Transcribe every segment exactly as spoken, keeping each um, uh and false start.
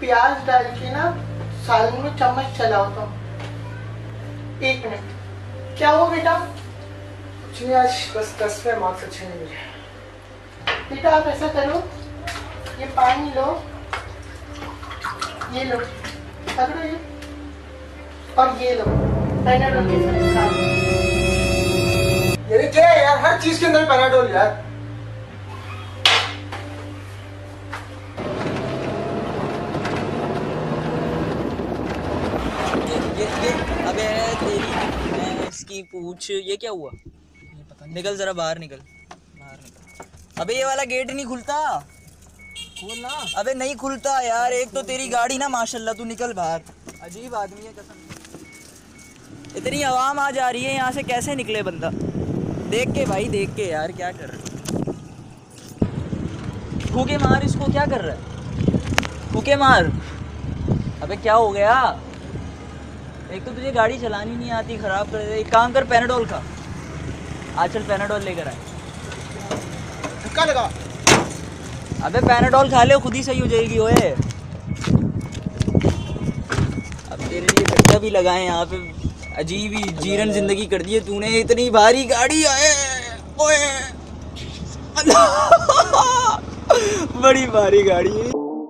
प्याज डाल के ना सालन में चम्मच चलाओ तो। एक मिनट, क्या हुआ बेटा? कुछ नहीं, आज बस दसवें मार्क्स अच्छे नहीं मिले। बेटा आप ऐसा करो, ये पानी लो, ये लो, पकड़ो ये, और ये लो पैनाडोल के साथ खाओ। ये क्या है यार, हर चीज के अंदर पैनाडोल यार। ये ये अबे तेरी इसकी पूछ, ये क्या हुआ? ये पता नहीं। निकल जरा बाहर, निकल बाहर निकल। अबे ये वाला गेट नहीं खुलता। खोल ना। अबे नहीं खुलता यार, एक तो तेरी गाड़ी ना माशाल्लाह, तू निकल बाहर। अजीब आदमी है कसम। इतनी आवाम आ जा रही है यहाँ से, कैसे निकले बंदा? देख के भाई, देख के यार, क्या कर रहा है? फूके मार इसको, क्या कर रहा है? फूके मार। अबे क्या हो गया? एक तो तुझे गाड़ी चलानी नहीं आती, खराब कर दे। एक काम कर, पैनाडोल खा। आज चल पैनाडोल लेकर आए। धक्का लगा। अबे पैनाडोल खा ले, खुद ही सही हो जाएगी। ओए अब तेरे लिए धक्का भी लगाए यहाँ पे। अजीब ही जीरन जिंदगी कर दी है तूने, इतनी भारी गाड़ी आए। ओए बड़ी भारी गाड़ी है।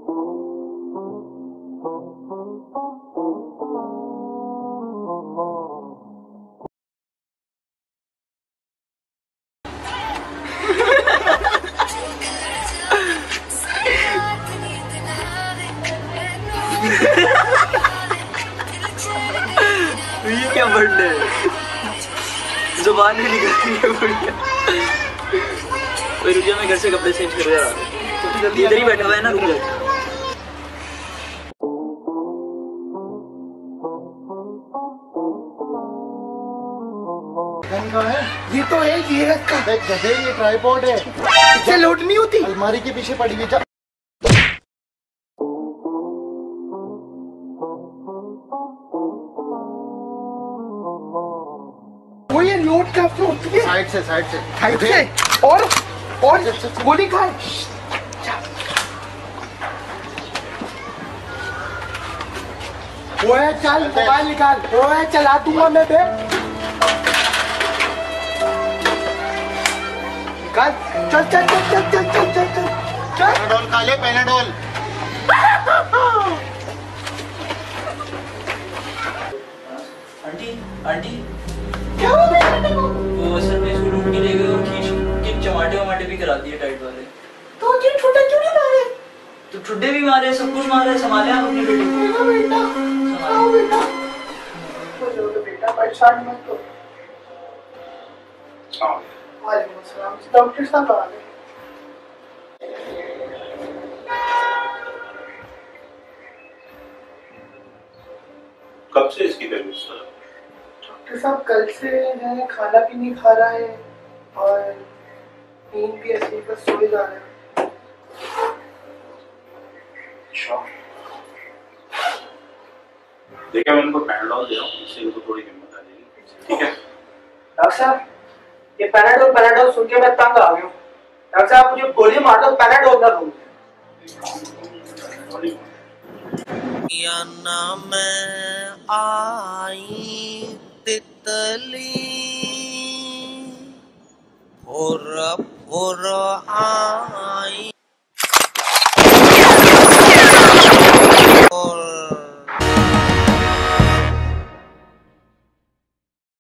ये क्या बर्थडे है? जुबान भी निकल रही है बढ़िया। रुक जा, मैं घर से कपड़े चेंज कर रहा हूँ। इधर ही बैठा हुआ है ना, रुक जा। है ये तो है, ये रखा गधे, ये ट्राइपॉड है, इससे लोड नहीं होती। अलमारी के पीछे पड़ी हुई। वो ये लोड कैसे होती है? साइड से, साइड से, साइड से। और और गोली खाए। वो है, चल मोबाइल निकाल। वो है, चला दूंगा मैं बे। निकाल, चल चल चल चल चल चल चल चल। पैनाडोल खा ले, पैनाडोल। आंटी, आंटी क्या हो गया? वो असल में इसको ढूंढ के ले गए और खींच के चमाटे वमाटे भी करा दिए टाइट वाले। तो ये छोटा क्यों नहीं मारे? तो ठुड्डे भी मारे, सब कुछ मारे। संभाले आप अपने बेटे को। बेटा, आओ बेटा। बोलो तो बेटा, परेशान मत हो। हाँ। वालेकुम अस्सलाम। डॉक्टर साहब आ गए। कब से इसकी तबीयत खराब? डॉक्टर साहब कल से है, खाना भी नहीं खा रहा है और नींद भी ऐसे ही बस सोए जा रहा है। अच्छा, देखिए मैं इनको पैनाडोल दे रहा हूँ, इससे इनको थोड़ी हिम्मत आ जाएगी। ठीक है डॉक्टर साहब, ये पैनाडोल पैनाडोल सुन के मैं तंग आ गया हूँ। डॉक्टर साहब मुझे गोली मार दो, पैनाडोल ना दूं। या नाम आई तितली और और आई।